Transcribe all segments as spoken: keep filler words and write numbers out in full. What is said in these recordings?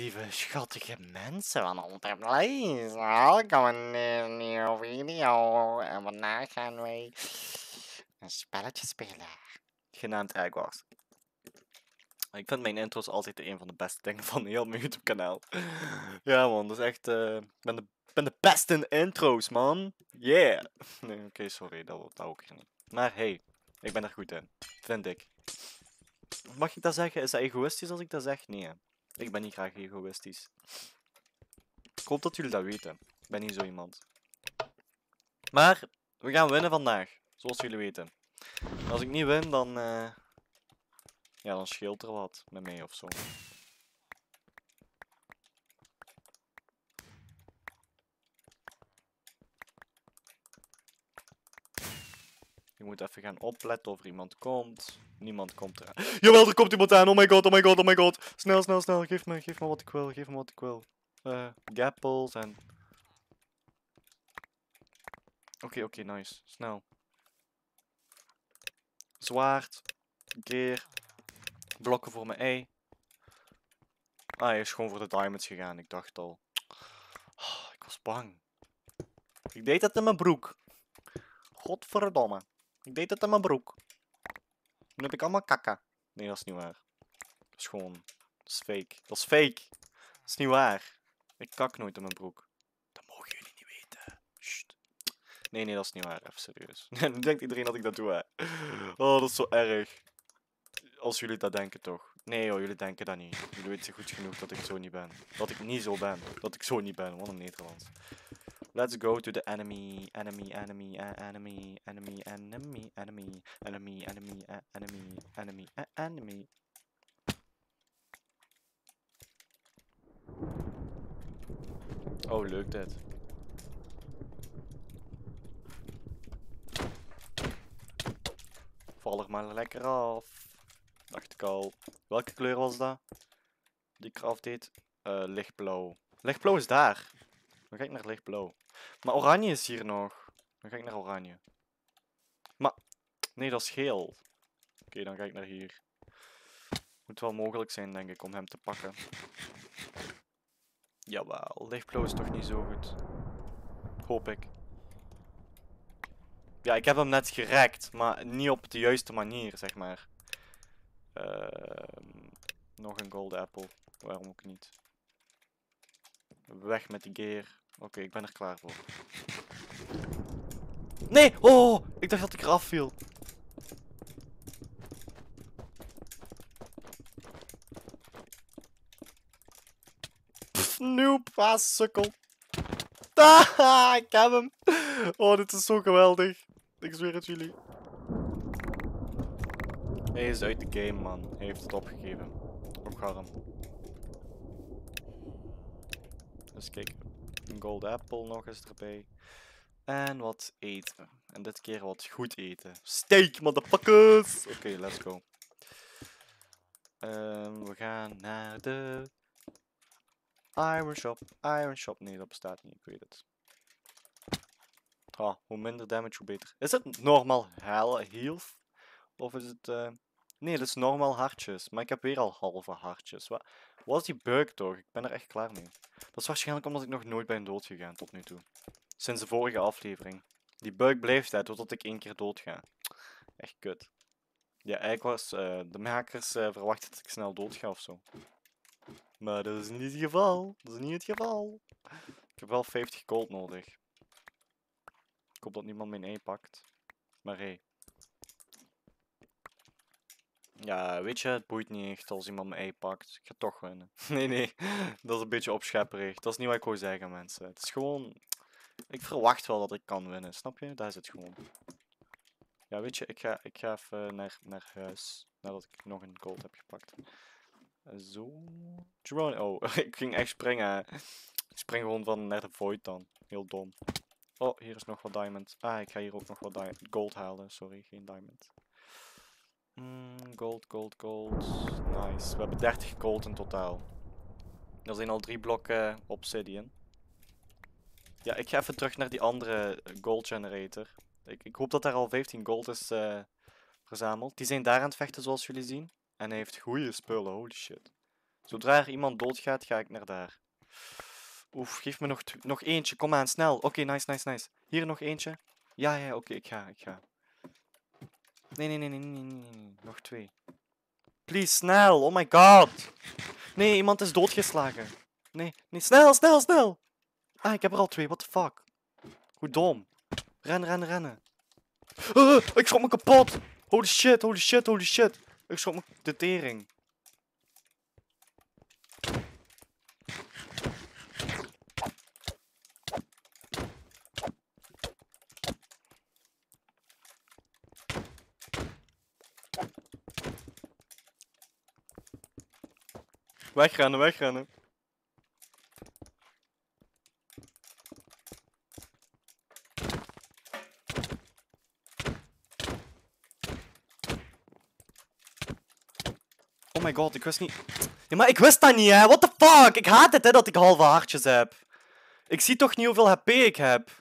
lieve, schattige mensen van Enterprise. Welkom in een nieuwe video. En vandaag gaan wij een spelletje spelen. Genaamd Egg Wars. Ik vind mijn intro's altijd een van de beste dingen van heel mijn YouTube kanaal. Ja man, dat is echt... Uh, ik ben de, ben de beste in intro's man. Yeah. Nee, oké, okay, sorry, dat, dat ook niet. Maar hey, ik ben er goed in. Vind ik. Mag ik dat zeggen? Is dat egoïstisch als ik dat zeg? Nee. Ik ben niet graag egoïstisch. Ik hoop dat jullie dat weten. Ik ben niet zo iemand. Maar, we gaan winnen vandaag. Zoals jullie weten. En als ik niet win, dan... Uh... Ja, dan scheelt er wat met mij of zo. Je moet even gaan opletten of er iemand komt. Niemand komt eraan. Jawel, er komt iemand aan! Oh my god, oh my god, oh my god! Snel, snel, snel. Geef me, geef me wat ik wil, geef me wat ik wil. Uh, gapples en... Oké, okay, oké, okay, nice. Snel. Zwaard. Gear. Blokken voor mijn ei. Ah, hij is gewoon voor de diamonds gegaan. Ik dacht al. Oh, ik was bang. Ik deed het in mijn broek. Godverdomme. Ik deed het in mijn broek. Nu heb ik allemaal kakka. Nee, dat is niet waar. Dat is gewoon... Dat is fake. Dat is fake. Dat is niet waar. Ik kak nooit in mijn broek. Dat mogen jullie niet weten. Sst. Nee, nee, dat is niet waar. Even serieus. Nu denkt iedereen dat ik dat doe, hè. Oh, dat is zo erg. Als jullie dat denken, toch? Nee hoor, jullie denken dat niet. Jullie weten goed genoeg dat ik zo niet ben. Dat ik niet zo ben. Dat ik zo niet ben. Wat een Nederlands. Let's go to the enemy. Enemy, enemy, uh, enemy, enemy, enemy, enemy, enemy, enemy, uh, enemy, enemy, uh, enemy. Oh, leuk dit. Val er maar lekker af. Dacht ik al. Welke kleur was dat? Die craft deed? Uh, lichtblauw. Lichtblauw is daar. Dan ga ik naar lichtblauw. Maar oranje is hier nog. Dan ga ik naar oranje. Maar, nee, dat is geel. Oké, okay, dan ga ik naar hier. Moet wel mogelijk zijn, denk ik, om hem te pakken. Jawel, lichtblauw is toch niet zo goed. Hoop ik. Ja, ik heb hem net gerekt, maar niet op de juiste manier, zeg maar. Uh, nog een gold apple. Waarom ook niet? Weg met die gear. Oké, okay, ik ben er klaar voor. Nee! Oh! Ik dacht dat ik eraf viel. Pff, noob, ah, sukkel. Ah, ik heb hem. Oh, dit is zo geweldig. Ik zweer het jullie. Hij is uit de game, man. Hij heeft het opgegeven. Op garm. Dus kijk. Een gold apple nog eens erbij. En wat eten. En dit keer wat goed eten. Steak, motherfuckers! Oké, okay, let's go. Um, we gaan naar de... Iron Shop. Iron Shop. Nee, dat bestaat niet. Ik weet het. Ah, hoe minder damage, hoe beter. Is het normaal health? Of is het... Uh... Nee, dat is normaal hartjes. Maar ik heb weer al halve hartjes. Wat was die bug toch? Ik ben er echt klaar mee. Dat is waarschijnlijk omdat ik nog nooit ben dood gegaan tot nu toe. Sinds de vorige aflevering. Die bug blijft uit totdat ik één keer dood ga. Echt kut. Ja, eigenlijk was uh, de makers uh, verwachten dat ik snel dood ga ofzo. Maar dat is niet het geval. Dat is niet het geval. Ik heb wel vijftig gold nodig. Ik hoop dat niemand mijn ei pakt. Maar hey. Ja, weet je, het boeit niet echt als iemand mijn ei pakt. Ik ga toch winnen. Nee, nee. Dat is een beetje opschepperig. Dat is niet wat ik wou zeggen, mensen. Het is gewoon... Ik verwacht wel dat ik kan winnen, snap je? Daar is het gewoon. Ja, weet je, ik ga, ik ga even naar, naar huis. Nadat ik nog een gold heb gepakt. Zo. Drone. Oh, ik ging echt springen. Ik spring gewoon van naar de void dan. Heel dom. Oh, hier is nog wat diamond. Ah, ik ga hier ook nog wat gold halen. Sorry, geen diamond. Mm, gold, gold, gold. Nice. We hebben dertig gold in totaal. Er zijn al drie blokken obsidian. Ja, ik ga even terug naar die andere gold generator. Ik, ik hoop dat daar al vijftien gold is uh, verzameld. Die zijn daar aan het vechten zoals jullie zien. En hij heeft goede spullen, holy shit. Zodra er iemand doodgaat, ga ik naar daar. Oef, geef me nog, nog eentje. Kom aan, snel. Oké, okay, nice, nice, nice. Hier nog eentje. Ja, ja, oké, okay, ik ga, ik ga. Nee, nee, nee, nee, nee, nee, nee. Nog twee. Please, snel. Oh my god. Nee, iemand is doodgeslagen. Nee, nee, snel, snel, snel. Ah, ik heb er al twee. What the fuck? Hoe dom. Ren, ren, rennen. Uh, ik schrok me kapot. Holy shit, holy shit, holy shit. Ik schrok me de tering. Wegrennen, wegrennen. Oh my god, ik wist niet... Ja, maar ik wist dat niet, hè. What the fuck? Ik haat het, hè, dat ik halve hartjes heb. Ik zie toch niet hoeveel H P ik heb.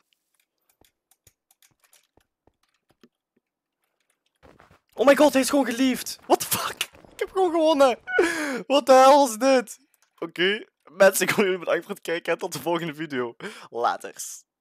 Oh my god, hij is gewoon geliefd. What the fuck? Ik heb gewoon gewonnen. What the hell is dit? Oké, okay. Mensen, ik wil jullie bedankt voor het kijken en tot de volgende video. Laters.